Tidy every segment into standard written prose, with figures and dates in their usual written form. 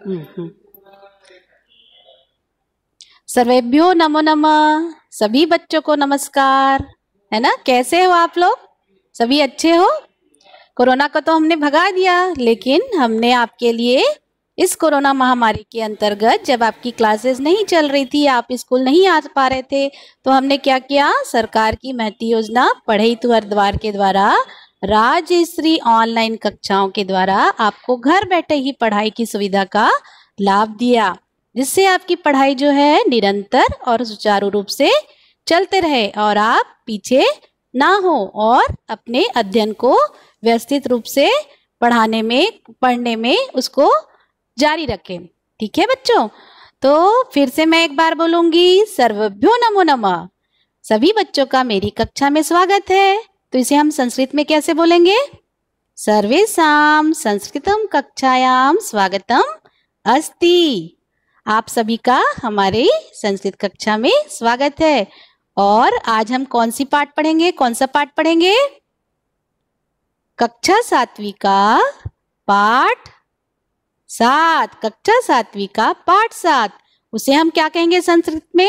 हम्म। सर्वेभ्यो नमो नमः। सभी बच्चों को नमस्कार। है ना, कैसे हो आप लोग? सभी अच्छे हो? कोरोना को तो हमने भगा दिया, लेकिन हमने आपके लिए इस कोरोना महामारी के अंतर्गत जब आपकी क्लासेस नहीं चल रही थी, आप स्कूल नहीं आ पा रहे थे, तो हमने क्या किया? सरकार की महती योजना पढ़ई तुहर द्वार के द्वारा राजश्री ऑनलाइन कक्षाओं के द्वारा आपको घर बैठे ही पढ़ाई की सुविधा का लाभ दिया, जिससे आपकी पढ़ाई जो है निरंतर और सुचारू रूप से चलते रहे और आप पीछे ना हो और अपने अध्ययन को व्यवस्थित रूप से पढ़ने में उसको जारी रखें। ठीक है बच्चों? तो फिर से मैं एक बार बोलूंगी, सर्वभ्यो नमो नमः। सभी बच्चों का मेरी कक्षा में स्वागत है। तो इसे हम संस्कृत में कैसे बोलेंगे? सर्वेषां संस्कृतम कक्षायां स्वागतम अस्ति। आप सभी का हमारे संस्कृत कक्षा में स्वागत है। और आज हम कौन सी पाठ पढ़ेंगे? कौन सा पाठ पढ़ेंगे? कक्षा 7वीं का पाठ 7। कक्षा 7वीं का पाठ 7। उसे हम क्या कहेंगे संस्कृत में?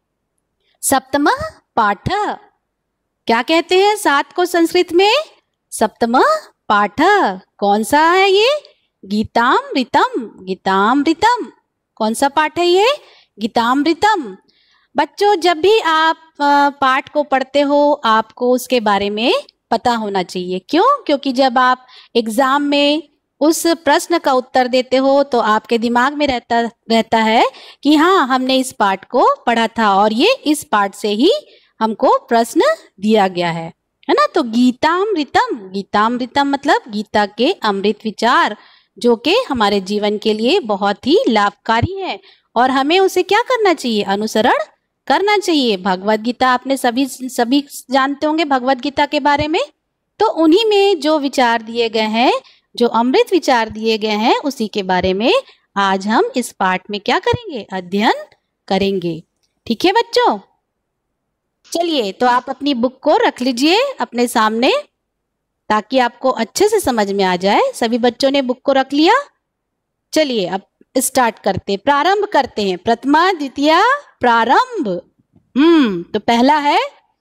सप्तमः पाठ। क्या कहते हैं 7 को संस्कृत में? सप्तमः पाठ। कौन सा है ये? गीतामृतम। गीतामृतम कौन सा पाठ है ये? गीतामृतम। बच्चों, जब भी आप पाठ को पढ़ते हो, आपको उसके बारे में पता होना चाहिए। क्यों? क्योंकि जब आप एग्जाम में उस प्रश्न का उत्तर देते हो तो आपके दिमाग में रहता है कि हाँ, हमने इस पाठ को पढ़ा था और ये इस पाठ से ही हमको प्रश्न दिया गया है ना। तो गीतामृतम, गीतामृतम मतलब गीता के अमृत विचार, जो कि हमारे जीवन के लिए बहुत ही लाभकारी है और हमें उसे क्या करना चाहिए? अनुसरण करना चाहिए। भगवत गीता आपने सभी जानते होंगे भगवत गीता के बारे में। तो उन्हीं में जो विचार दिए गए हैं, जो अमृत विचार दिए गए हैं, उसी के बारे में आज हम इस पाठ में क्या करेंगे? अध्ययन करेंगे। ठीक है बच्चों? चलिए, तो आप अपनी बुक को रख लीजिए अपने सामने ताकि आपको अच्छे से समझ में आ जाए। सभी बच्चों ने बुक को रख लिया? चलिए अब स्टार्ट करते, प्रारंभ करते हैं। प्रथमा द्वितीया प्रारंभ। तो पहला है,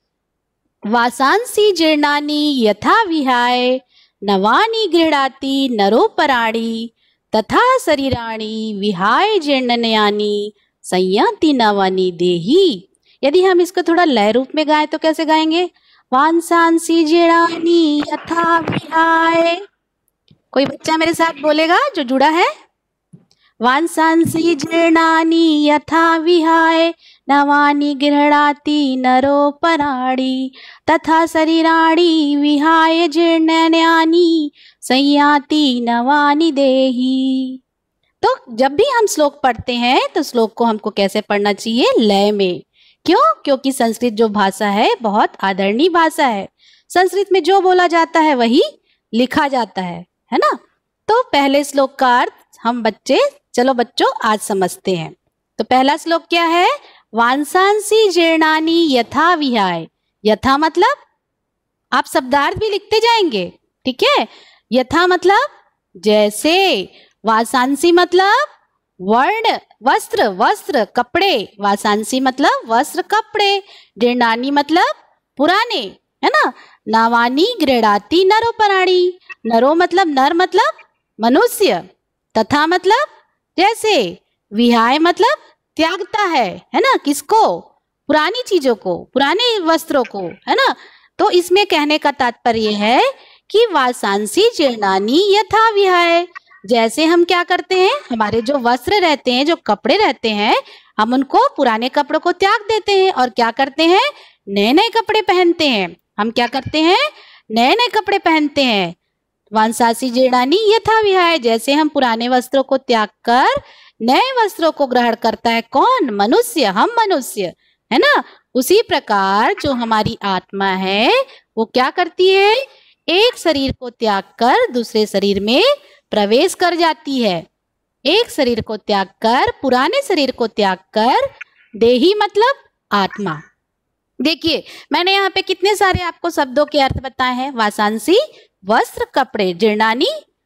वासांसी जीर्णानि यथा विहाय नवानि गृह्णाति नरोपराणि तथा शरीराणि विहाय जीर्णनयानि संयाति नवानि देहि। यदि हम इसको थोड़ा लय रूप में गाएं तो कैसे गाएंगे? वासांसी जीर्णानि यथा विहाय। कोई बच्चा मेरे साथ बोलेगा जो जुड़ा है? वांसांसि जीर्णानि यथा विहाय नवानि गृह्णाति नरोपराणि तथा शरीराणि विहाय जीर्णनयानि संयाति नवानि देहि। तो जब भी हम श्लोक पढ़ते हैं तो श्लोक को हमको कैसे पढ़ना चाहिए? लय में। क्यों? क्योंकि संस्कृत जो भाषा है बहुत आदरणीय भाषा है। संस्कृत में जो बोला जाता है वही लिखा जाता है ना। तो पहले श्लोक का अर्थ हम चलो बच्चों आज समझते हैं। तो पहला श्लोक क्या है? वांसांसी जीर्णानि यथा विहाय। यथा मतलब आप शब्दार्थ भी लिखते जाएंगे, ठीक है? यथा मतलब जैसे, वासांसी मतलब वर्ण, वस्त्र, वस्त्र कपड़े। वासांसी मतलब वस्त्र कपड़े। जीर्णानि मतलब पुराने, है ना। नवानि गृह्णाति नरोपराणि। नरो मतलब नर, मतलब मनुष्य। तथा मतलब जैसे। विहाय मतलब त्यागता है ना। किसको? पुरानी चीजों को, पुराने वस्त्रों को, है ना। तो इसमें कहने का तात्पर्य है कि वासांसी जीर्णानि यथा विहाय। जैसे हम क्या करते हैं, हमारे जो वस्त्र रहते हैं, जो कपड़े रहते हैं, हम उनको पुराने कपड़ों को त्याग देते हैं और क्या करते हैं? नए नए कपड़े पहनते हैं। हम क्या करते हैं? नए नए कपड़े पहनते हैं। वांसांसी जीर्णानि यथा विहाय, जैसे हम पुराने वस्त्रों को त्याग कर नए वस्त्रों को ग्रहण करता है कौन? मनुष्य। हम मनुष्य, है ना। उसी प्रकार जो हमारी आत्मा है वो क्या करती है? एक शरीर को त्याग कर दूसरे शरीर में प्रवेश कर जाती है। एक शरीर को त्याग कर, पुराने शरीर को त्याग कर, देही मतलब आत्मा। देखिए मैंने यहाँ पे कितने सारे आपको शब्दों के अर्थ बताए हैं। वासांसी वस्त्र कपड़े, जीर्णानि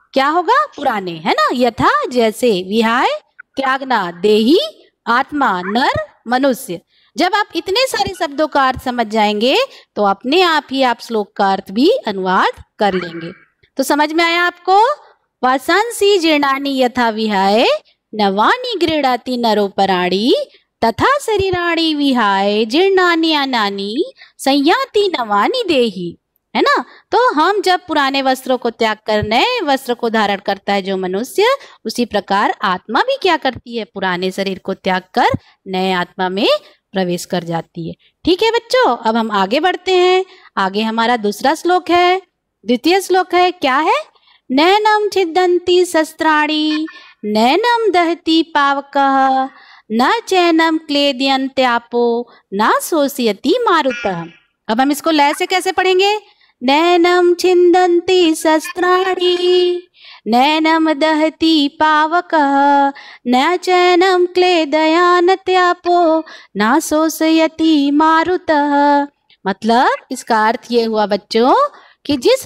क्या होगा? पुराने, है ना। यथा जैसे, विहाय त्यागना, देही आत्मा, नर मनुष्य। जब आप इतने सारे शब्दों का अर्थ समझ जाएंगे तो अपने आप ही आप श्लोक का अर्थ भी अनुवाद कर लेंगे। तो समझ में आया आपको? वासांसी जीर्णानि यथा विहाय नवानि गृह्णाति नरोपराणि तथा शरीराणि विहाय जीर्णानि अनानि संयाति नवानि देहि, है ना। तो हम जब पुराने वस्त्रों को त्याग कर नए वस्त्र को धारण करता है जो मनुष्य, उसी प्रकार आत्मा भी क्या करती है? पुराने शरीर को त्याग कर नए आत्मा में प्रवेश कर जाती है। ठीक है बच्चों, अब हम आगे बढ़ते हैं। आगे हमारा दूसरा श्लोक है, द्वितीय श्लोक है। क्या है? नैनम छिदन्ति शस्त्राणि नैनम दहति पावकः न चैनम क्लेदयन्त्यापो न शोषयति मारुतः। अब हम इसको लय से कैसे पढ़ेंगे? नैनम छिन्दन्ति शस्त्राणि नैनम दहति पावकः न चैनम क्लेदयन्त्यापो न शोषयति मारुतः। मतलब इसका अर्थ ये हुआ बच्चों कि जिस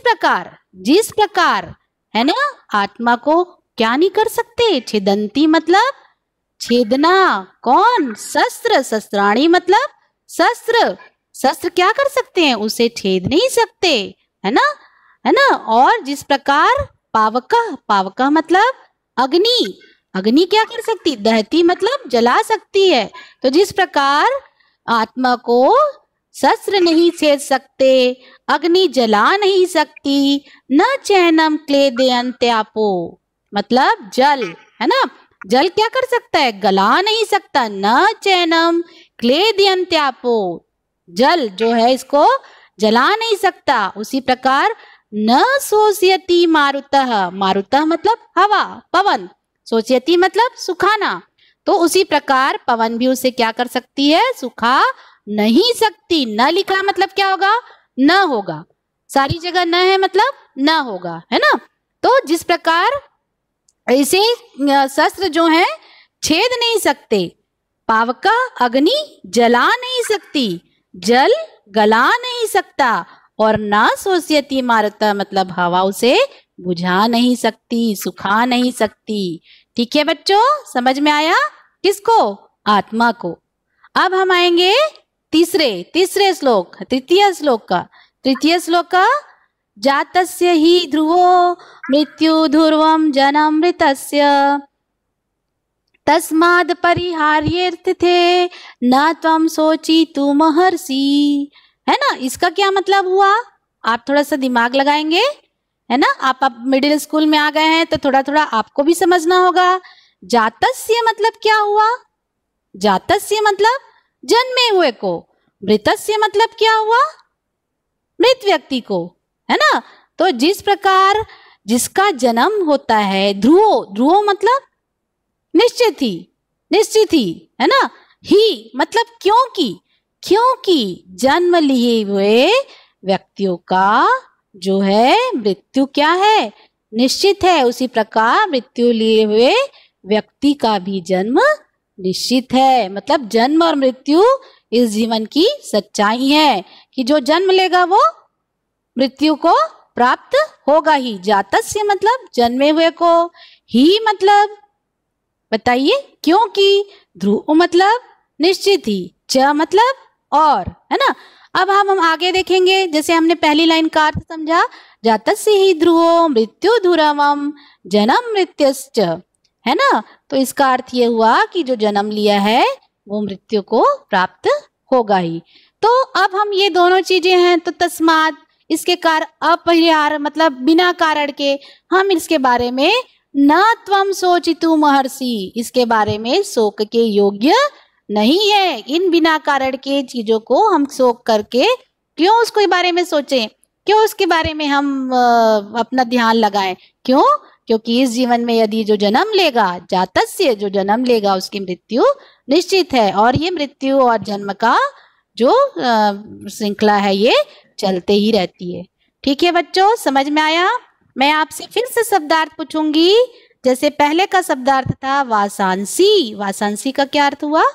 प्रकार है ना, आत्मा को क्या नहीं कर सकते? छिदन्ति मतलब छेदना। कौन? शस्त्र। शस्त्राणि मतलब शस्त्र। शस्त्र क्या कर सकते हैं? उसे छेद नहीं सकते, है ना, है ना। और जिस प्रकार पावका मतलब अग्नि। अग्नि क्या कर सकती? दहती मतलब जला सकती है। तो जिस प्रकार आत्मा को शस्त्र नहीं छेद सकते, अग्नि जला नहीं सकती, न चैनम क्लेदयन्त्यापो मतलब जल, है ना। जल क्या कर सकता है? गला नहीं सकता। न चैनम क्लेदयन्त्यापो जल जो है इसको जला नहीं सकता। उसी प्रकार न शोषयति मारुतः। मारुतः मतलब हवा, पवन। शोषयति मतलब सुखाना। तो उसी प्रकार पवन भी उसे क्या कर सकती है? सुखा नहीं सकती। न लिखा मतलब क्या होगा? न होगा। सारी जगह न है मतलब न होगा, है ना। तो जिस प्रकार ऐसे शस्त्र जो है छेद नहीं सकते, पावका अग्नि जला नहीं सकती, जल गला नहीं सकता, और ना शोषयति मारुतः मतलब हवा उसे बुझा नहीं सकती, सुखा नहीं सकती। ठीक है बच्चों, समझ में आया? किसको? आत्मा को। अब हम आएंगे तीसरे श्लोक, तृतीय श्लोक का जातस्य हि ध्रुवो मृत्यु ध्रुवम जनामृतस्य तस्माद् परिहार्येऽर्थे न त्वं शोचितुं महर्षि। है ना। इसका क्या मतलब हुआ? आप थोड़ा सा दिमाग लगाएंगे, है ना। आप मिडिल स्कूल में आ गए हैं तो थोड़ा थोड़ा आपको भी समझना होगा। जातस्य मतलब क्या हुआ? जातस्य मतलब जन्मे हुए को। मृतस्य मतलब क्या हुआ? मृत व्यक्ति को, है ना। तो जिस प्रकार जिसका जन्म होता है, ध्रुवो मतलब निश्चित ही, है ना। ही मतलब क्योंकि जन्म लिए हुए व्यक्तियों का जो है मृत्यु क्या है? निश्चित है। उसी प्रकार मृत्यु लिए हुए व्यक्ति का भी जन्म निश्चित है। मतलब जन्म और मृत्यु इस जीवन की सच्चाई है कि जो जन्म लेगा वो मृत्यु को प्राप्त होगा ही। जातस्य मतलब जन्मे हुए को, ही मतलब बताइए क्योंकि, ध्रुव मतलब निश्चित ही, च मतलब और, है ना। अब हम आगे देखेंगे। जैसे हमने पहली लाइन का अर्थ समझा, जातस्य ही ध्रुवो मृत्यु ध्रुवम जन्म मृत्युश्च, है ना। तो इसका अर्थ ये हुआ कि जो जन्म लिया है वो मृत्यु को प्राप्त होगा ही। तो अब हम ये दोनों चीजें हैं, तो तस्मात् इसके कारण अपरिहार मतलब बिना कारण के हम इसके बारे में न त्वं शोचितुं महर्षि, इसके बारे में शोक के योग्य नहीं है। इन बिना कारण के चीजों को हम शोक करके क्यों उसके बारे में सोचें, क्यों उसके बारे में हम अपना ध्यान लगाएं? क्यों? क्योंकि इस जीवन में यदि जो जन्म लेगा, जातस्य जो जन्म लेगा उसकी मृत्यु निश्चित है। और ये मृत्यु और जन्म का जो श्रृंखला है ये चलते ही रहती है। ठीक है बच्चों, समझ में आया? मैं आपसे फिर से शब्दार्थ पूछूंगी। जैसे पहले का शब्दार्थ था वासांसी। वासांसी का क्या अर्थ हुआ?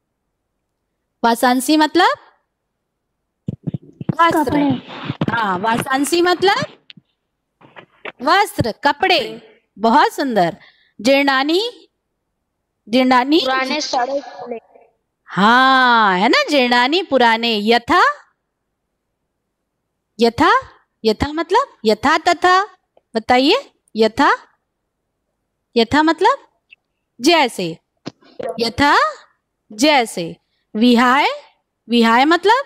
वासांसी मतलब वस्त्र। हाँ, वासांसी मतलब वस्त्र, कपड़े। बहुत सुंदर। जीर्णानी, जीर्णानी पुराने साड़े। हाँ है ना, जीर्णानी पुराने। यथा, यथा, यथा मतलब यथा तथा, बताइए। यथा, यथा मतलब जैसे, यथा जैसे। विहाय, विहाय मतलब,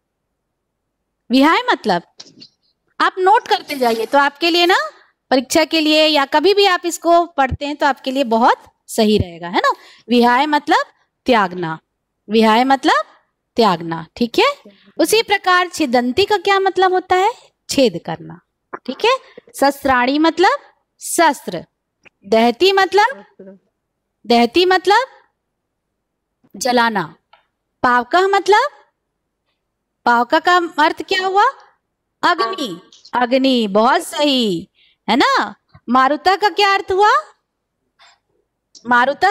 विहाय मतलब आप नोट करते जाइए तो आपके लिए ना, परीक्षा के लिए या कभी भी आप इसको पढ़ते हैं तो आपके लिए बहुत सही रहेगा, है ना। विहाय मतलब त्यागना, विहाय मतलब त्यागना, ठीक है। उसी प्रकार छिदंती का क्या मतलब होता है? छेद करना, ठीक है। शस्त्राणी मतलब शस्त्र। दहती मतलब, दहती मतलब जलाना। पावका मतलब, पावका का अर्थ क्या हुआ? अग्नि, अग्नि, बहुत सही, है ना। मारुता का क्या अर्थ हुआ? मारुता,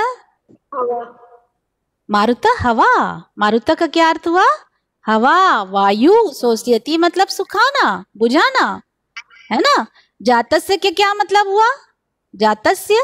मारुता हवा, मारुता का क्या अर्थ हुआ? हवा, वायु। सोष्यति मतलब सुखाना, बुझाना, है ना। जातस्य के क्या मतलब हुआ? जातस्य,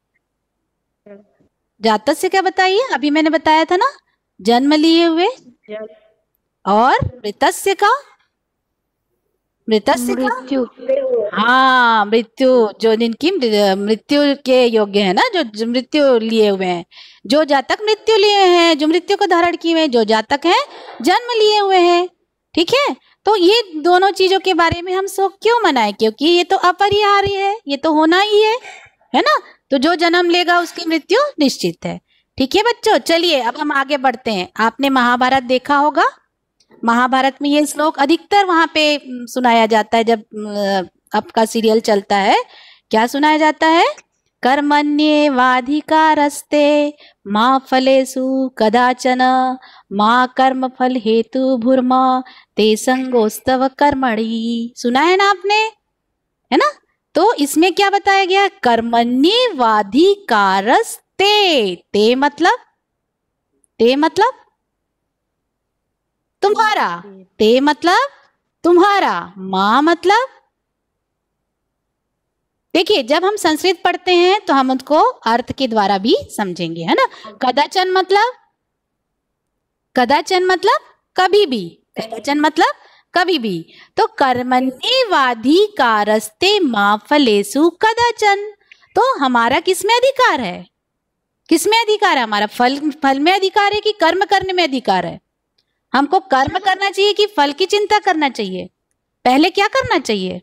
जातस्य क्या बताइए? अभी मैंने बताया था ना, जन्म लिए हुए। और मृतस्य का, मृतस्य का मृत्यु। हाँ, मृत्यु, जो जिनकी मृत्यु के योग्य है ना, जो मृत्यु लिए हुए हैं, जो जातक मृत्यु लिए हैं, जो मृत्यु को धारण किए हुए हैं, जो जातक हैं जन्म लिए हुए हैं, ठीक है। तो ये दोनों चीजों के बारे में हम शोक क्यों मनाएं? क्योंकि ये तो अपरिहार्य है, ये तो होना ही है ना। तो जो जन्म लेगा उसकी मृत्यु निश्चित है, ठीक है बच्चों। चलिए अब हम आगे बढ़ते हैं। आपने महाभारत देखा होगा, महाभारत में ये श्लोक अधिकतर वहां पे सुनाया जाता है जब आपका सीरियल चलता है। क्या सुनाया जाता है? कर्मण्येवाधिकारस्ते माँ फलेषु कदाचन माँ कर्म फल हेतु भूर्मा ते संगोस्तव कर्मणि। सुना है ना आपने, है ना। तो इसमें क्या बताया गया? कर्मण्येवाधिकारस्ते, ते मतलब, ते मतलब तुम्हारा, ते मतलब तुम्हारा, माँ मतलब, देखिए जब हम संस्कृत पढ़ते हैं तो हम उसको अर्थ के द्वारा भी समझेंगे, है ना। कदाचन मतलब, कदाचन मतलब कभी भी, कदाचन मतलब कभी भी। तो कर्मण्येवाधिकारस्ते माँ फलेषु कदाचन, तो हमारा किसमें अधिकार है? किसमें अधिकार है हमारा? फल, फल में अधिकार है कि कर्म करने में अधिकार है? हमको कर्म करना चाहिए कि फल की चिंता करना चाहिए? पहले क्या करना चाहिए?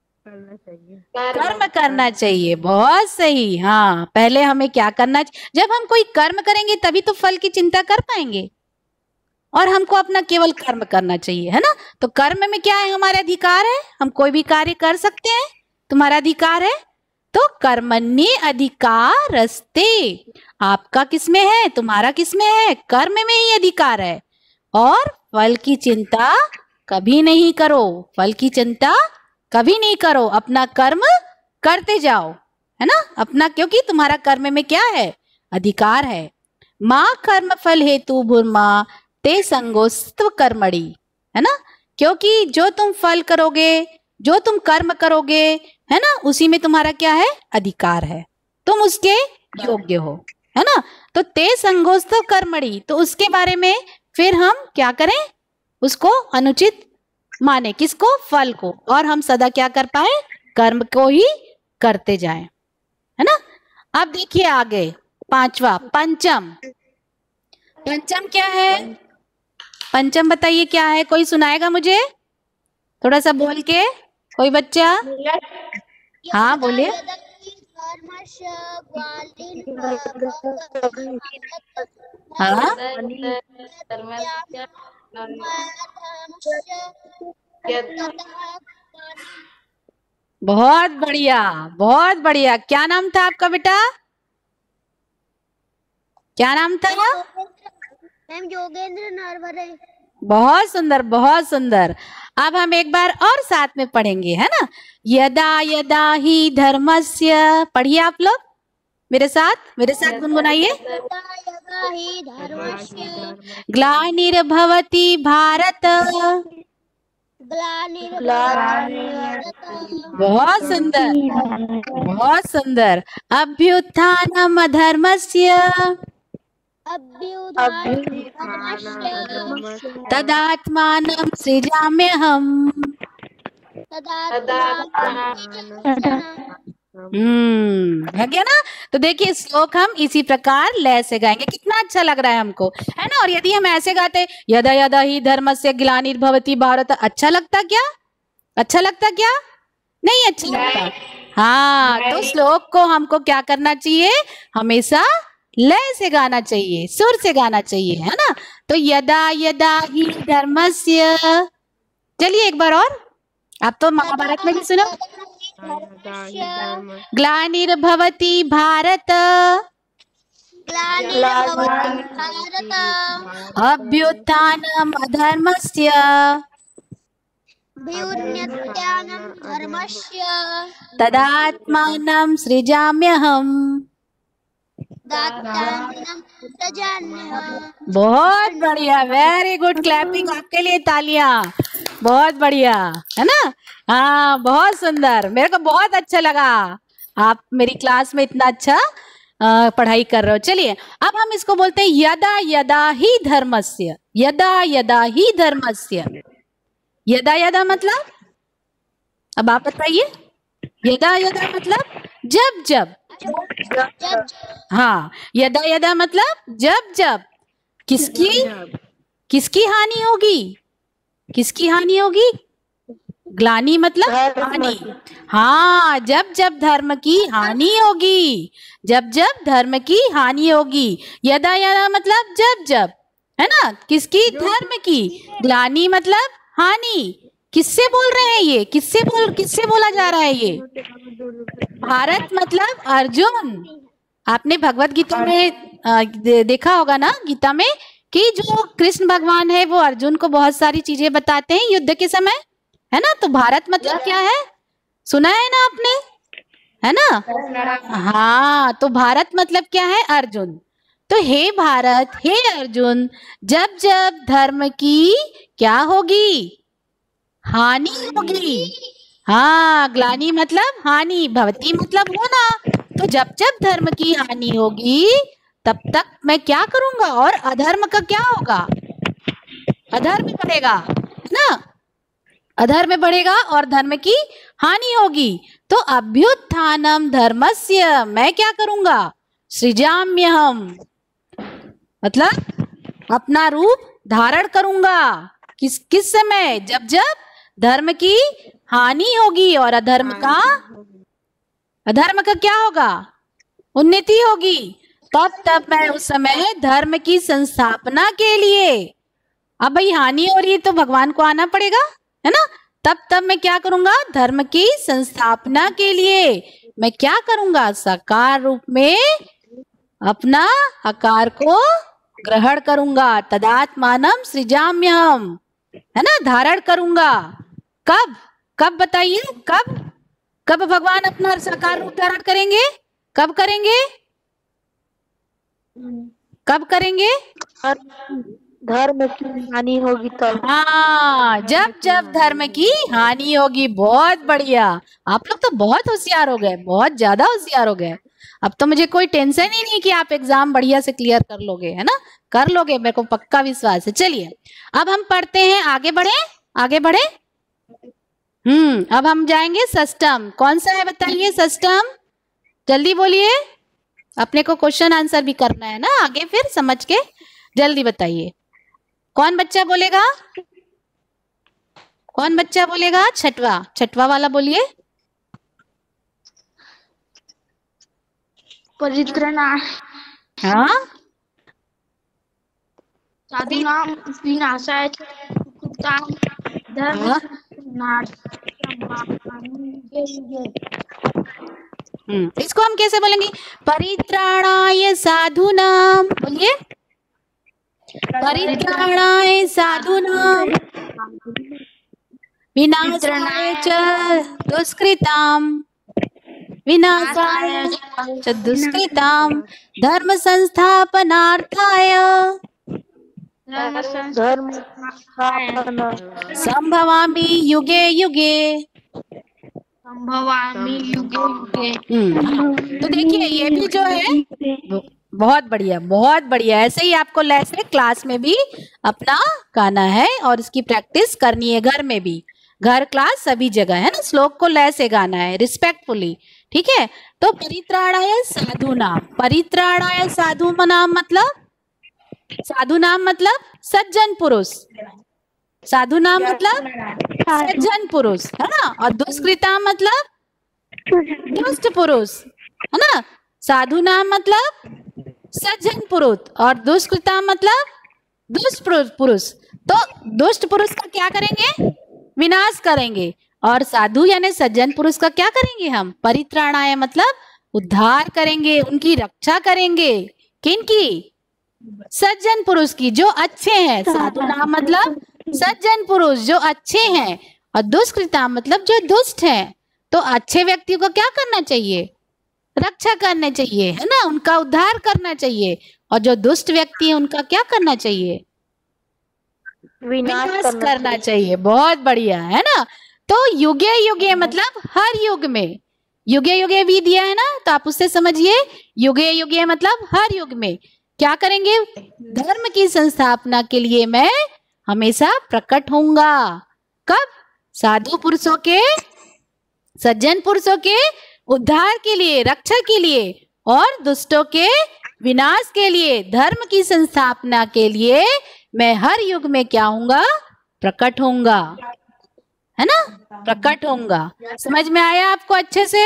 कर्म करना चाहिए, बहुत सही। हाँ, पहले हमें क्या करना चाहिए? जब हम कोई कर्म करेंगे तभी तो फल की चिंता कर पाएंगे, और हमको अपना केवल कर्म करना चाहिए, है ना। तो कर्म में क्या है? हमारा अधिकार है, हम कोई भी कार्य कर सकते हैं, तुम्हारा अधिकार है। तो कर्मण्ये अधिकारस्ते, आपका किसमें है? तुम्हारा किसमें है? कर्म में ही अधिकार है। और फल की चिंता कभी नहीं करो, फल की चिंता कभी नहीं करो, अपना कर्म करते जाओ, है ना अपना, क्योंकि तुम्हारा कर्म में क्या है? अधिकार है। माँ कर्म फल हेतु भूर्मा ते संगोस्त्व कर्मणि, है ना। क्योंकि जो तुम फल करोगे, जो तुम कर्म करोगे, है ना, उसी में तुम्हारा क्या है? अधिकार है, तुम उसके योग्य हो, है ना। तो ते संगोस्त्व कर्मणि, तो उसके बारे में फिर हम क्या करें? उसको अनुचित माने, किसको? फल को, और हम सदा क्या कर पाए? कर्म को ही करते जाएं, है ना। अब देखिए आगे पांचवा, पंचम। पंचम क्या है? पंचम बताइए क्या है? कोई सुनाएगा मुझे थोड़ा सा बोल के? कोई बच्चा? हाँ बोलिए। हाँ, बहुत बढ़िया, बहुत बढ़िया। क्या नाम था आपका बेटा? क्या नाम था? मैम योगेंद्र नरवरे। बहुत सुंदर, बहुत सुंदर। अब हम एक बार और साथ में पढ़ेंगे, है ना। यदा यदा ही धर्मस्य, पढ़िए आप लोग मेरे साथ गुनगुनाइए। ग्लानिर्भवति भारत, बहुत सुंदर, बहुत सुंदर। अभ्युत्थानम अधर्मस्य तदात्मानं सृजाम्यहम्। है गया ना। तो देखिए श्लोक हम इसी प्रकार लय से गाएंगे, कितना अच्छा लग रहा है हमको, है ना। और यदि हम ऐसे गाते यदा यदा ही धर्मस्य ग्लानिर्भवति भारत, अच्छा लगता क्या? अच्छा लगता क्या? नहीं अच्छा लगता। हाँ, तो श्लोक को हमको क्या करना चाहिए? हमेशा लय से गाना चाहिए, सुर से गाना चाहिए, है ना। तो यदा यदा ही धर्मस्य, चलिए एक बार और, आप तो महाभारत में भी सुनो। ग्लानिर्भवति भारत अभ्युत्थानम अधर्मस्य तदात्मानं सृजाम्यहम्। बहुत बढ़िया, वेरी गुड, क्लैपिंग आपके लिए, तालियां, बहुत बढ़िया, है ना। हाँ बहुत सुंदर, मेरे को बहुत अच्छा लगा, आप मेरी क्लास में इतना अच्छा पढ़ाई कर रहे हो। चलिए अब हम इसको बोलते हैं यदा यदा ही धर्मस्य। यदा यदा ही धर्मस्य, यदा यदा मतलब, अब आप बताइए, यदा यदा मतलब जब जब। हाँ, यदा यदा मतलब जब जब। किसकी किसकी हानि होगी? किसकी हानि होगी? ग्लानि मतलब हानि। हाँ, जब जब धर्म की हानि होगी, जब जब धर्म की हानि होगी। यदा यदा मतलब जब जब, है ना। किसकी? धर्म की। ग्लानि मतलब हानि। किससे बोल रहे हैं ये? किससे बोला जा रहा है ये? भारत मतलब अर्जुन। आपने भगवत गीता में देखा होगा ना, गीता में, कि जो कृष्ण भगवान है वो अर्जुन को बहुत सारी चीजें बताते हैं युद्ध के समय, है ना। तो भारत मतलब क्या है? सुना है ना आपने, है ना। हाँ, तो भारत मतलब क्या है? अर्जुन। तो हे भारत, हे अर्जुन, जब जब धर्म की क्या होगी? हानि होगी। हाँ, ग्लानि मतलब हानि, भवती मतलब होना। तो जब जब धर्म की हानि होगी तब तक मैं क्या करूंगा? और अधर्म का क्या होगा? अधर्म बढ़ेगा, है ना। अधर्म बढ़ेगा और धर्म की हानि होगी। तो अभ्युत्थानम धर्मस्य, मैं क्या करूंगा? सृजाम्यहम्, मतलब अपना रूप धारण करूंगा। किस समय? जब जब धर्म की हानि होगी और अधर्म का क्या होगा? उन्नति होगी। तब मैं उस समय धर्म की संस्थापना के लिए, अब भाई हानि हो रही है तो भगवान को आना पड़ेगा, है ना। तब मैं क्या करूंगा? धर्म की संस्थापना के लिए मैं क्या करूंगा? साकार रूप में अपना आकार को ग्रहण करूंगा। तदात्मानं सृजाम्यहम्, है ना, धारण करूंगा। कब? कब बताइए, कब भगवान अपना साकार रूप धारण करेंगे? कब करेंगे? कब करेंगे? धर्म की हानि होगी तब। हाँ, जब जब धर्म की हानि होगी। बहुत बढ़िया, आप लोग तो बहुत होशियार हो गए, बहुत ज्यादा होशियार हो गए। अब तो मुझे कोई टेंशन ही नहीं कि आप एग्जाम बढ़िया से क्लियर कर लोगे, है ना। कर लोगे, मेरे को पक्का विश्वास है। चलिए अब हम पढ़ते हैं, आगे बढ़े, आगे बढ़े। अब हम जाएंगे षष्टम। कौन सा है बताइए? षष्टम, जल्दी बोलिए, अपने को क्वेश्चन आंसर भी करना है ना आगे, फिर समझ के जल्दी बताइए। कौन बच्चा बोलेगा? कौन बच्चा बोलेगा? छठवा वाला बोलिए। परित्राणाय हाँ, साधूनां विनाशाय च धर्म इसको हम कैसे बोलेंगे? परित्राणाय साधूनां, बोलिए, परित्राणाय साधूनां विनाशाय च दुष्कृतां, विनाशाय च दुष्कृतां, धर्म संस्थापनार्थाय धर्म संस्थापना संभवामि युगे युगे। संभवामि युगे युगे। तो देखिए ये भी जो है बहुत बढ़िया, बहुत बढ़िया। ऐसे ही आपको लेसन क्लास में भी अपना गाना है और इसकी प्रैक्टिस करनी है घर में भी, घर क्लास सभी जगह है ना। श्लोक को लय से गाना है रिस्पेक्टफुली, ठीक है। तो परित्राणाय साधु नाम, परित्राणाय साधु नाम मतलब, साधु नाम मतलब सज्जन पुरुष, साधु नाम मतलब सज्जन पुरुष है ना। और दुष्कृता मतलब दुष्ट पुरुष है ना। साधु नाम मतलब सज्जन पुरुष और दुष्कृता मतलब दुष्ट पुरुष। तो दुष्ट पुरुष का क्या करेंगे? विनाश करेंगे। और साधु यानी सज्जन पुरुष का क्या करेंगे हम? परित्राणाय मतलब उद्धार करेंगे, उनकी रक्षा करेंगे। किनकी? सज्जन पुरुष की, जो अच्छे हैं। साधु नाम मतलब सज्जन पुरुष जो अच्छे हैं, और दुष्कृता मतलब जो दुष्ट हैं। तो अच्छे व्यक्ति को क्या करना चाहिए? रक्षा करना चाहिए है ना, उनका उद्धार करना चाहिए। और जो दुष्ट व्यक्ति है उनका क्या करना चाहिए? विनाश करना चाहिए। बहुत बढ़िया है ना। तो युगे युगे मतलब हर युग में, युगे युगे भी दिया है ना, तो आप उससे समझिए युगे युगे मतलब हर युग में क्या करेंगे? धर्म की संस्थापना के लिए मैं हमेशा प्रकट होऊंगा। कब? साधु पुरुषों के, सज्जन पुरुषों के उद्धार के लिए, रक्षा के लिए, और दुष्टों के विनाश के लिए, धर्म की संस्थापना के लिए मैं हर युग में क्या होऊंगा? प्रकट होऊंगा, है ना, प्रकट होऊंगा। समझ में आया आपको अच्छे से?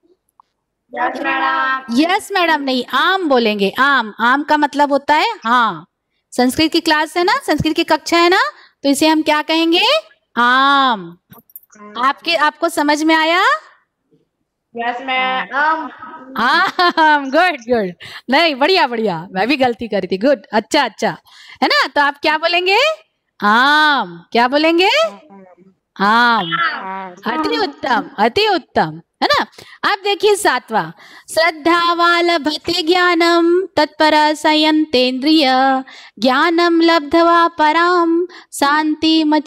Yes madam. नहीं, आम बोलेंगे। आम, आम का मतलब होता है हाँ। संस्कृत की क्लास है ना, संस्कृत की कक्षा है ना, तो इसे हम क्या कहेंगे? आम। आपको समझ में आया? Yes ma'am. आम, गुड गुड। नहीं, बढ़िया बढ़िया, मैं भी गलती करी थी। गुड, अच्छा अच्छा है ना। तो आप क्या बोलेंगे? आम। क्या बोलेंगे? आम। अति उत्तम, अति उत्तम है ना। अब देखिए 7वां, श्रद्धावा लभते ज्ञानम तत्पर संयंतेन्द्रिय ज्ञानम लब्ध्वा पराम शांतिम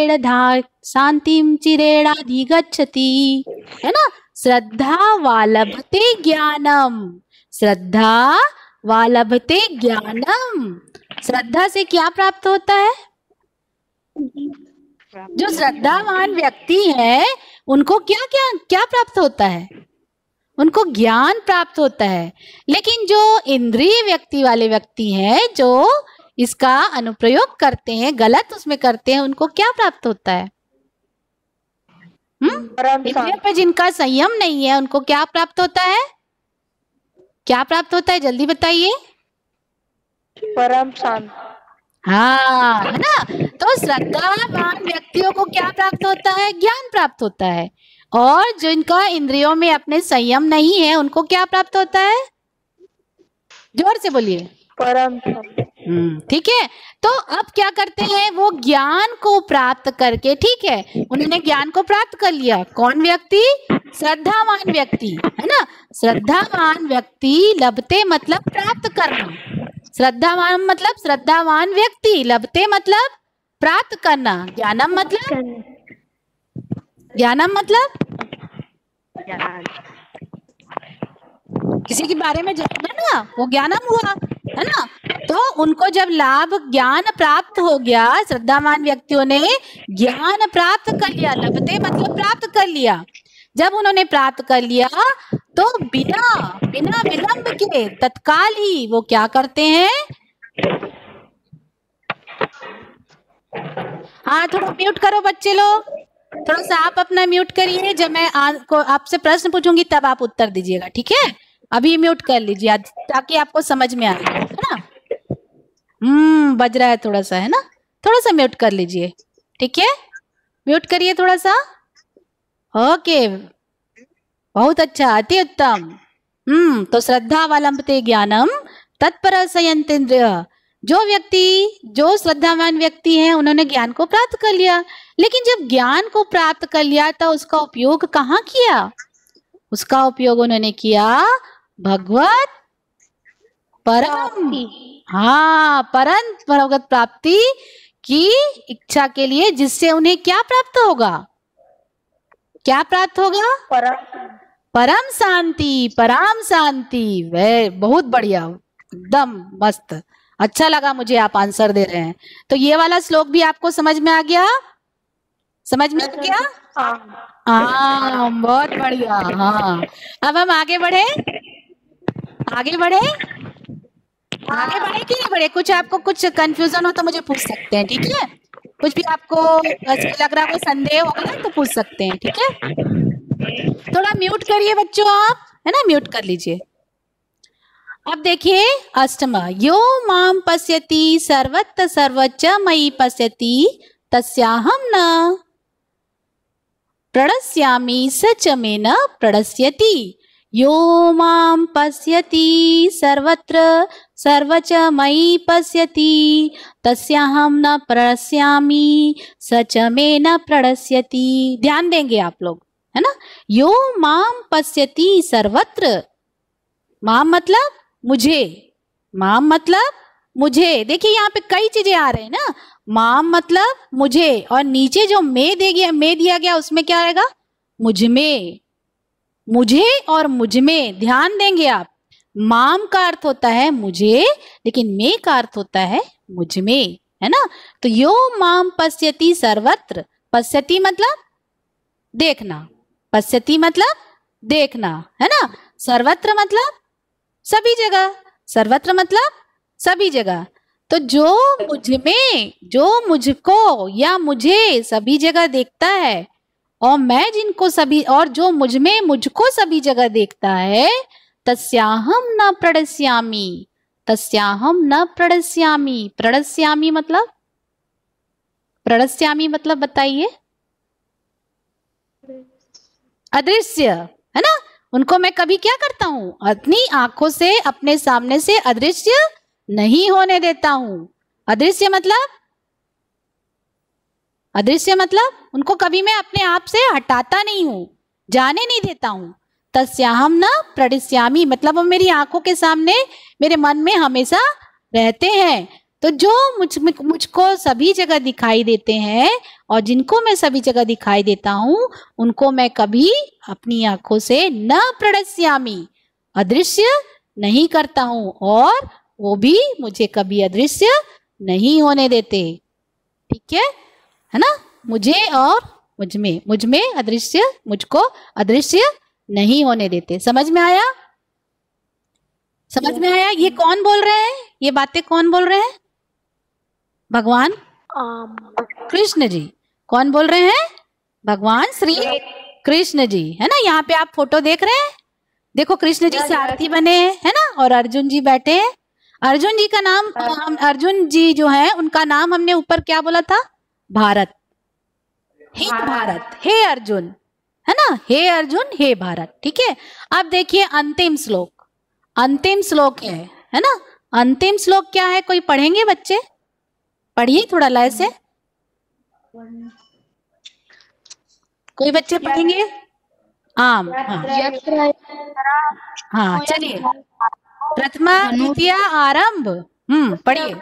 चिरेणाधिगच्छति, है ना। श्रद्धा वा लभते ज्ञानम, श्रद्धा वा लभते ज्ञानम। श्रद्धा से क्या प्राप्त होता है? जो श्रद्धावान व्यक्ति है उनको क्या क्या क्या प्राप्त होता है? उनको ज्ञान प्राप्त होता है। लेकिन जो इंद्रिय व्यक्ति वाले व्यक्ति हैं, जो इसका अनुप्रयोग करते हैं, गलत उसमें करते हैं, उनको क्या प्राप्त होता है? इंद्रियों पे जिनका संयम नहीं है उनको क्या प्राप्त होता है? क्या प्राप्त होता है? जल्दी बताइए। परम शांति। हाँ, है ना। तो श्रद्धावान व्यक्तियों को क्या प्राप्त होता है? ज्ञान प्राप्त होता है। और जिनका इंद्रियों में अपने संयम नहीं है उनको क्या प्राप्त होता है? जोर से बोलिए। परम। ठीक है। तो अब क्या करते हैं? वो ज्ञान को प्राप्त करके, ठीक है, उन्होंने ज्ञान को प्राप्त कर लिया। कौन व्यक्ति? श्रद्धावान व्यक्ति, है ना। श्रद्धावान व्यक्ति, लभते मतलब प्राप्त करना। श्रद्धावान मतलब श्रद्धावान व्यक्ति, लभते मतलब प्राप्त करना। ज्ञानम मतलब, ज्ञानम मतलब किसी के बारे में जानना ना, वो ज्ञानम हुआ, है ना। तो उनको जब लाभ ज्ञान प्राप्त हो गया, श्रद्धावान व्यक्तियों ने ज्ञान प्राप्त कर लिया। लभते मतलब प्राप्त कर लिया। जब उन्होंने प्राप्त कर लिया तो बिना विलंब के तत्काल ही वो क्या करते हैं? हाँ, थोड़ा म्यूट करो बच्चे लोग, थोड़ा सा आप अपना म्यूट करिए। जब मैं आपसे प्रश्न पूछूंगी तब आप उत्तर दीजिएगा, ठीक है। अभी म्यूट कर लीजिए ताकि आपको समझ में आए, है ना। बज रहा है थोड़ा सा, है ना। थोड़ा सा म्यूट कर लीजिए, ठीक है। म्यूट करिए थोड़ा सा। ओके, बहुत अच्छा, अति उत्तम। तो श्रद्धा वालंबते ज्ञानम तत्पर संयंतेन्द्रिय। जो व्यक्ति, जो श्रद्धावान व्यक्ति हैं, उन्होंने ज्ञान को प्राप्त कर लिया। लेकिन जब ज्ञान को प्राप्त कर लिया तो उसका उपयोग कहाँ किया? उसका उपयोग उन्होंने किया भगवत परम, हाँ, परम भगवत प्राप्ति की इच्छा के लिए, जिससे उन्हें क्या प्राप्त होगा? क्या प्राप्त होगा? परम शांति, परम शांति। वे बहुत बढ़िया, एकदम मस्त, अच्छा लगा मुझे आप आंसर दे रहे हैं। तो ये वाला श्लोक भी आपको समझ में आ गया? समझ में आ गया? हाँ, बहुत बढ़िया। हाँ, अब हम आगे बढ़े, आगे बढ़े, आगे बढ़े कि नहीं बढ़े? कुछ आपको कुछ कंफ्यूजन हो तो मुझे पूछ सकते हैं, ठीक है? कुछ भी आपको लग रहा, कोई संदेह होगा ना तो पूछ सकते हैं, ठीक है? थोड़ा म्यूट करिए बच्चों आप, है ना, म्यूट कर लीजिए। अब देखिए अष्टम, यो माम पश्यति सर्वत्र सर्वच मयि पश्यति तस्याहम न प्रणश्यामि स च मे न प्रणश्यति। यो मां पश्यति सर्वत्र सर्वच मयि पश्यति तस्याहं न प्रणश्यामि स च मे न प्रणश्यति। ध्यान देंगे आप लोग, है ना। यो मां पश्यति सर्वत्र, मां मतलब मुझे, मां मतलब मुझे। देखिए यहाँ पे कई चीजें आ रहे हैं ना, मां मतलब मुझे, और नीचे जो मैं दिया गया उसमें क्या आएगा? मुझ में, मुझे और मुझ में। ध्यान देंगे आप, माम का अर्थ होता है मुझे, लेकिन मैं का अर्थ होता है मुझ में, है ना। तो यो माम पश्यति सर्वत्र, पश्यति मतलब देखना, पश्यति मतलब देखना, है ना। सर्वत्र मतलब सभी जगह, सर्वत्र मतलब सभी जगह। तो जो मुझ में, जो मुझको या मुझे सभी जगह देखता है, और मैं जिनको सभी, और जो मुझ में मुझको सभी जगह देखता है, तस्याहम न प्रणश्यामि, तस्याहम न प्रणश्यामि। प्रणश्यामि मतलब, प्रणश्यामि मतलब बताइए? अदृश्य, है ना। उनको मैं कभी क्या करता हूं? अपनी आंखों से, अपने सामने से अदृश्य नहीं होने देता हूं। अदृश्य मतलब, अदृश्य मतलब उनको कभी मैं अपने आप से हटाता नहीं हूं, जाने नहीं देता हूं। तस्याहम न प्रणश्यामि मतलब वो मेरी आंखों के सामने, मेरे मन में हमेशा रहते हैं। तो जो मुझको सभी जगह दिखाई देते हैं, और जिनको मैं सभी जगह दिखाई देता हूं, उनको मैं कभी अपनी आंखों से न प्रणश्यामि, अदृश्य नहीं करता हूं, और वो भी मुझे कभी अदृश्य नहीं होने देते, ठीक है ना। मुझे और मुझ में अदृश्य, मुझको अदृश्य नहीं होने देते। समझ में आया? समझ में आया? ये कौन बोल रहे हैं? ये बातें कौन बोल रहे हैं? भगवान कृष्ण जी। कौन बोल रहे हैं? भगवान श्री कृष्ण जी, है ना। यहाँ पे आप फोटो देख रहे हैं, देखो कृष्ण जी सारथी बने हैं, है ना, और अर्जुन जी बैठे हैं। अर्जुन जी का नाम, अर्जुन जी जो है उनका नाम हमने ऊपर क्या बोला था? भारत, हे भारत, हे अर्जुन, है ना, हे अर्जुन, हे भारत, ठीक है। अब देखिए अंतिम श्लोक, अंतिम श्लोक है ना। अंतिम श्लोक क्या है? कोई पढ़ेंगे बच्चे? पढ़िए थोड़ा लय से, कोई बच्चे पढ़ेंगे? आम, हाँ चलिए, प्रथमा द्वितीय आरंभ, पढ़िए।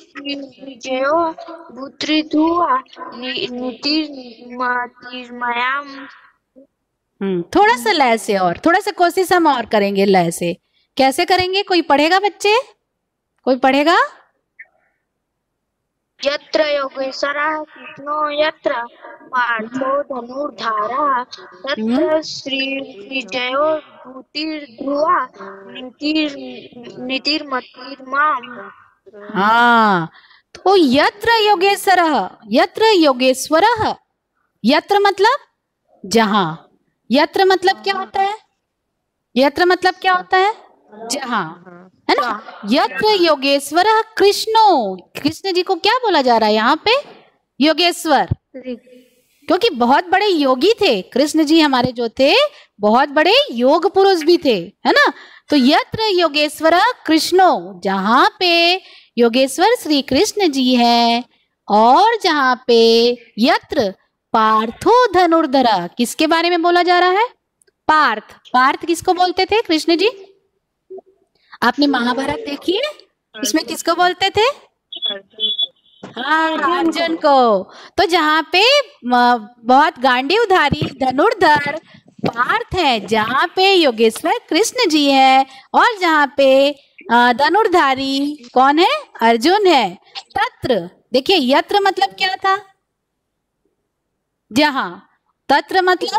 थोड़ा सा लय से, और थोड़ा सा कोशिश हम और करेंगे लय से। कैसे करेंगे? कोई पढ़ेगा बच्चे? कोई पढ़ेगा? यत्र योगेश्वरः कृष्णो यत्र पार्थो धनुर्धारः तत्र श्रीविजयो भूतिर्ध्रुवा नीतिर्मतिर्माम्। हाँ, तो यत्र योगेश्वरः, यत्र योगेश्वरः, यत्र मतलब जहां, यत्र मतलब क्या होता है? यत्र मतलब क्या होता है? जहां, है ना। यत्र योगेश्वरः कृष्णो, कृष्ण जी को क्या बोला जा रहा है यहाँ पे? योगेश्वर, क्योंकि बहुत बड़े योगी थे कृष्ण जी हमारे, जो थे बहुत बड़े योग पुरुष भी थे, है ना। तो यत्र योगेश्वरः कृष्णो, जहां पे योगेश्वर श्री कृष्ण जी हैं, और जहां पे यत्र पार्थो धनुर्धर, किसके बारे में बोला जा रहा है? पार्थ। पार्थ किसको बोलते थे कृष्ण जी? आपने महाभारत देखी है? इसमें किसको बोलते थे? हाँ, अर्जुन को। तो जहाँ पे बहुत गांडीवधारी धनुर्धर पार्थ है, जहाँ पे योगेश्वर कृष्ण जी है, और जहाँ पे धनुर्धारी कौन है? अर्जुन है। तत्र, देखिए यत्र मतलब क्या था? जहाँ। तत्र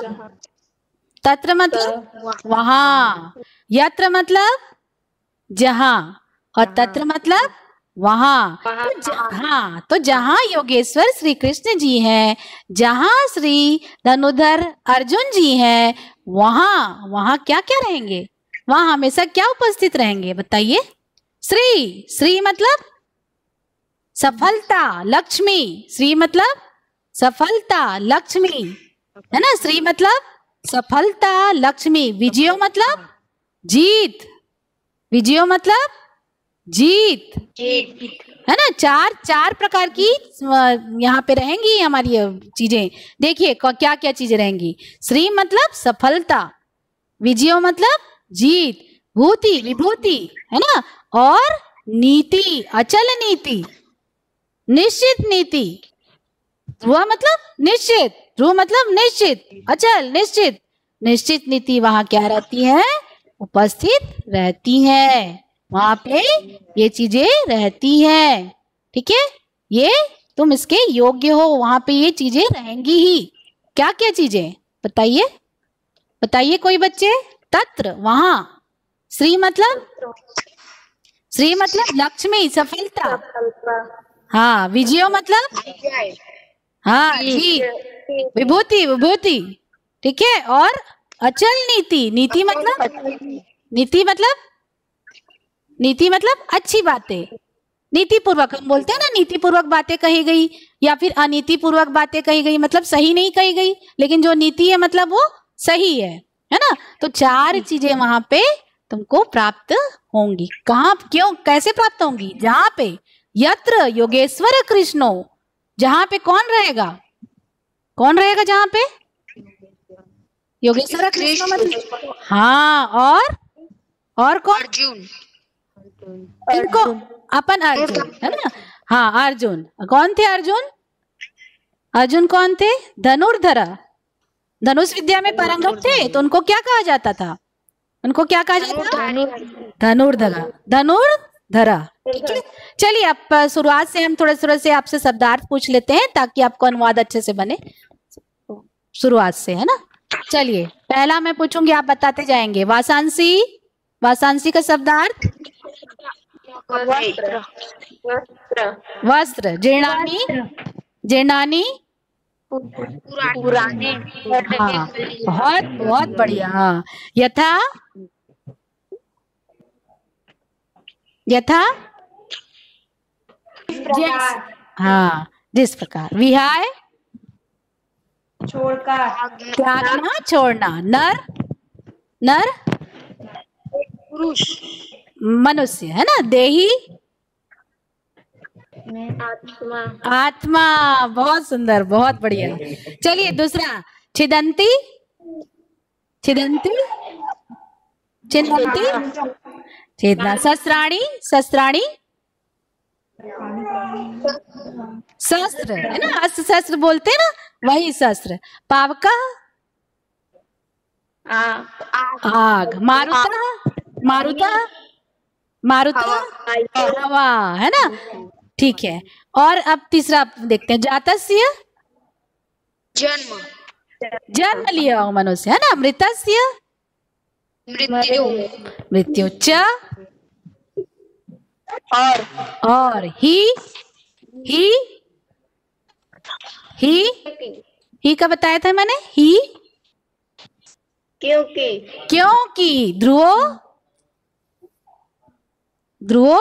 मतलब वहां। यत्र मतलब जहाँ, और तत्र मतलब वहां। तो जहाँ योगेश्वर श्री कृष्ण जी हैं, जहाँ श्री धनुधर अर्जुन जी हैं, वहां क्या क्या रहेंगे? वहां हमेशा क्या उपस्थित रहेंगे? बताइए। श्री मतलब सफलता, लक्ष्मी। श्री मतलब सफलता, लक्ष्मी, है ना? श्री मतलब सफलता, लक्ष्मी। विजयो मतलब जीत। विजयो मतलब जीत, है ना? चार प्रकार की यहाँ पे रहेंगी हमारी चीजें। देखिए क्या क्या चीजें रहेंगी। श्री मतलब सफलता, विजयो मतलब जीत, भूति विभूति, है ना? और नीति, अचल नीति, निश्चित नीति। ध्रुव मतलब निश्चित, ध्रुव मतलब निश्चित, अचल निश्चित। निश्चित नीति वहां क्या रहती है? उपस्थित रहती है। वहां पे ये चीजें रहती हैं। ठीक है, ये तुम इसके योग्य हो, वहां पे ये चीजें रहेंगी ही। क्या क्या चीजें बताइए? बताइए कोई बच्चे। तत्र वहां। श्री मतलब लक्ष्मी, सफलता। हाँ, विजयो मतलब हाँ जी, विभूति। ठीक है, और अचल नीति। नीति मतलब अच्छी बातें। नीति पूर्वक हम बोलते हैं ना, नीति पूर्वक बातें कही गई, या फिर अनीति पूर्वक बातें कही गई, मतलब सही नहीं कही गई, लेकिन जो नीति है मतलब वो सही है ना? तो चार चीजें वहां पे तुमको प्राप्त होंगी। कहाँ, क्यों, कैसे प्राप्त होंगी? जहाँ पे यत्र योगेश्वर कृष्णो, जहाँ पे कौन रहेगा? जहाँ पे योगेश्वर कृष्ण मतलब हाँ, और कौन? इनको अपन अर्जुन, है ना? हाँ, अर्जुन। कौन थे अर्जुन कौन थे? धनुर्धर, धनुष विद्या में पारंगत थे। तो उनको क्या कहा जाता था? धनुर्धरा। ठीक है, चलिए अब शुरुआत से हम थोड़े से आपसे शब्दार्थ पूछ लेते हैं, ताकि आपको अनुवाद अच्छे से बने। शुरुआत से, है ना? चलिए, पहला मैं पूछूंगी, आप बताते जाएंगे। वासांसी का शब्दार्थ? वस्त्र। जीर्णानी पुराने। हाँ, बहुत बढ़िया। हाँ, यथा हाँ, जिस प्रकार। विहाय त्यागना, छोड़ना। नर पुरुष। मनुष्य, है ना? देही आत्मा। बहुत सुंदर, बहुत बढ़िया। चलिए दूसरा। छिदंती छेदना। शस्त्राणी शस्त्र, है ना? अस्त्र शस्त्र बोलते हैं ना, वही शस्त्र। पावका आग। मारुता हवा, है ना? ठीक है, और अब तीसरा देखते हैं। जातस्य जन्म लिया मनुष्य, है ना? मृतस्य मृत्यु। च और ही का बताया था मैंने। ही क्योंकि ध्रुवो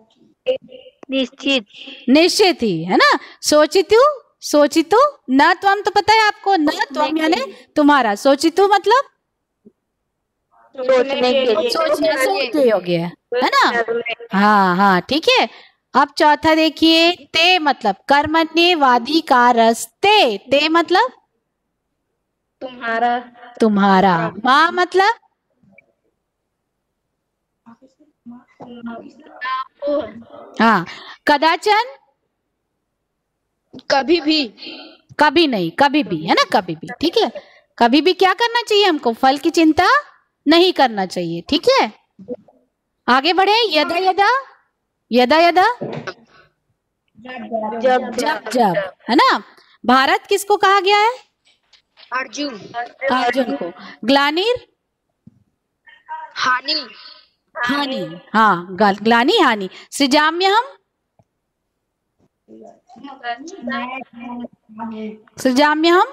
निश्चित ही, है ना? सोचितु न त्वम, तो पता है आपको, न त्वम यानी तुम्हारा। सोचितु मतलब सोचने के योग्य, है ना? हाँ, ठीक है। अब चौथा देखिए। ते मतलब कर्मण्यवादी का रस्ते। ते मतलब तुम्हारा। माँ मतलब हाँ, कदाचन कभी भी। कभी नहीं, कभी भी, है ना, कभी भी, ठीक है। कभी भी क्या करना चाहिए हमको? फल की चिंता नहीं करना चाहिए, ठीक है। आगे बढ़े। यदा यदा, यदा यदा, जब जब जब, है ना। भारत किसको कहा गया है? अर्जुन। अर्जुन को। ग्लानिर, हानि। हानि, हाँ, ग्लानि हानि। सृजाम्यहम, सृजाम्यहम,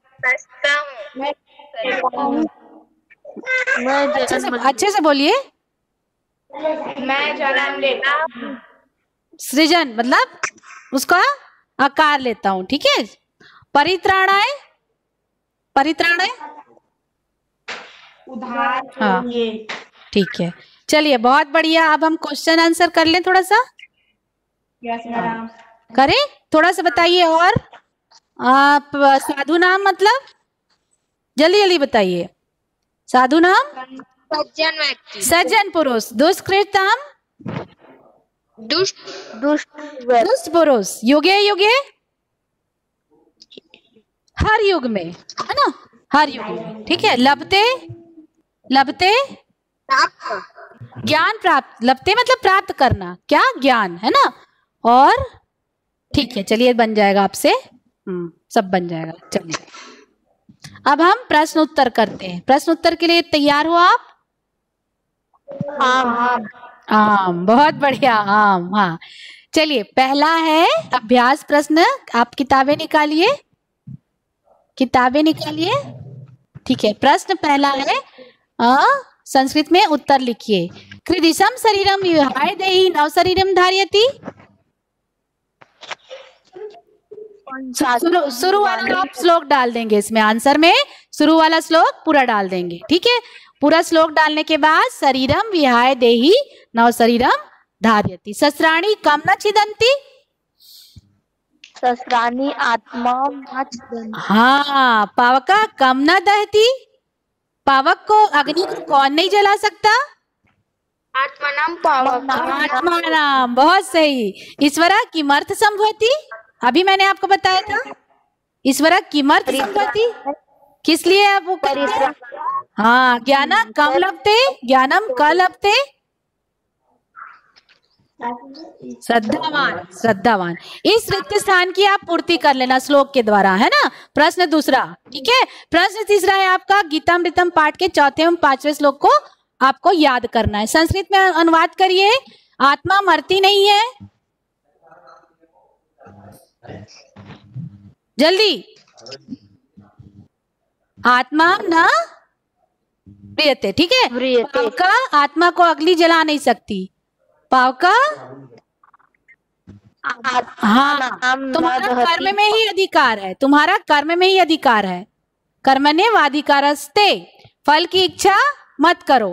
अच्छे से बोलिए। मैं जन्म लेता हूँ। सृजन मतलब उसका आकार लेता हूं, ठीक है। परित्राणाय, परित्राणाय, हाँ, ठीक है। चलिए, बहुत बढ़िया। अब हम क्वेश्चन आंसर कर लें थोड़ा सा। करें, थोड़ा सा बताइए। और आप साधु नाम मतलब जल्दी जल्दी बताइए। साधु नाम सज्जन व्यक्ति। सज्जन पुरुष। दुष्कृतम दुष्ट दुष्ट दुष्ट पुरुष। युगे युगे, हर युग में, है ना, हर युग में, ठीक है। लभते, लभते ज्ञान प्राप्त। लभते मतलब प्राप्त करना, क्या? ज्ञान, है ना। और ठीक है, चलिए बन जाएगा आपसे, सब बन जाएगा। चलिए, अब हम प्रश्न उत्तर करते हैं। प्रश्न उत्तर के लिए तैयार हो आप? आम। आम, बहुत बढ़िया, आम, हाँ। चलिए, पहला है अभ्यास प्रश्न। आप किताबें निकालिए, किताबें निकालिए, ठीक है। प्रश्न पहला है, संस्कृत में उत्तर लिखिए। कृदिशम शरीरम विहाय देहि नव शरीरम धारयति। शुरू वाला आप श्लोक डाल देंगे इसमें, आंसर में शुरू वाला श्लोक पूरा डाल देंगे, ठीक है। पूरा श्लोक डालने के बाद शरीरम विहाय देहि नव शरीरम धारयति। शस्त्राणि कम न छिदन्ति। शस्त्राणि आत्मा। हाँ, पावका कम न दहती। पावक को, अग्नि को कौन नहीं जला सकता? आत्मनाम पावक। आत्मानाम, बहुत सही। ईश्वरा किमर्थ संभवति। अभी मैंने आपको बताया था, ईश्वरा किमर्थ संभवति, किस लिए आप वो करते हैं? हाँ, ज्ञाना कम लभते, ज्ञानम क लभते। श्रद्धावान, श्रद्धावान। इस रिक्त स्थान की आप पूर्ति कर लेना श्लोक के द्वारा, है ना। प्रश्न दूसरा, ठीक है। प्रश्न तीसरा है आपका गीतामृतम पाठ के चौथे एवं पांचवें श्लोक को आपको याद करना है। संस्कृत में अनुवाद करिए। आत्मा मरती नहीं है, जल्दी। आत्मा न प्रियते, ठीक है। पावका आत्मा को अगली जला नहीं सकती। पावका, हाँ, तुम्हारा कर्म में ही अधिकार है, तुम्हारा कर्म में ही अधिकार है। कर्मण्ये वाधिकारस्ते। फल की इच्छा मत करो।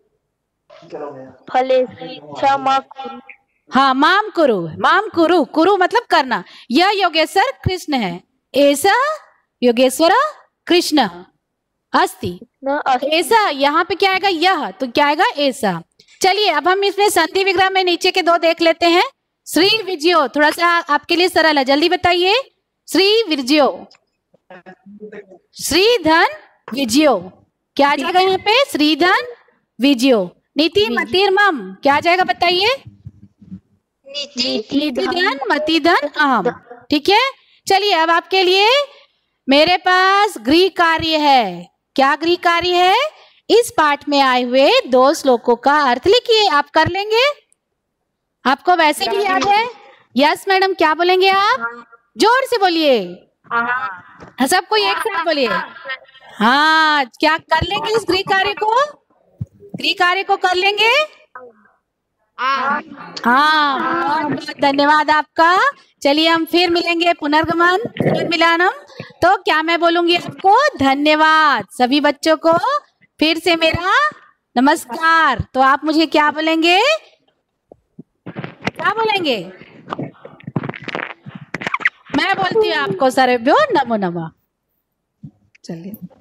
फले इच्छा मत करो। हाँ, माम कुरु, माम कुरु, कुरु मतलब करना। यह योगेश्वर कृष्ण है, ऐसा योगेश्वर कृष्ण अस्ति। ऐसा यहाँ पे क्या आएगा? यह, तो क्या आएगा? ऐसा। चलिए, अब हम इसमें संधि विग्रह में नीचे के दो देख लेते हैं। श्री विजयो, थोड़ा सा आपके लिए सरल है, जल्दी बताइए। श्री विजयो, श्री धन विजयो, क्या आ जाएगा यहाँ पे? श्री धन विजयो। नीति मतिर मम, क्या आ जाएगा बताइए? नीति धन मति धन अहम, ठीक है। चलिए, अब आपके लिए मेरे पास गृह कार्य है। क्या गृह कार्य है? इस पाठ में आए हुए दो श्लोकों का अर्थ लिखिए। आप कर लेंगे? आपको वैसे भी याद है? यस मैडम, क्या बोलेंगे आप? जोर से बोलिए, सबको एक साथ बोलिए। हाँ, क्या कर लेंगे इस गृह कार्य को? गृह कार्य को कर लेंगे? हाँ, बहुत बहुत धन्यवाद आपका। चलिए, हम फिर मिलेंगे, पुनर्गमन पुनर्मिलानम। तो क्या मैं बोलूंगी आपको? धन्यवाद। सभी बच्चों को फिर से मेरा नमस्कार। तो आप मुझे क्या बोलेंगे? क्या बोलेंगे? मैं बोलती हूँ आपको, सर्वेभ्यो नमो नमः। चलिए।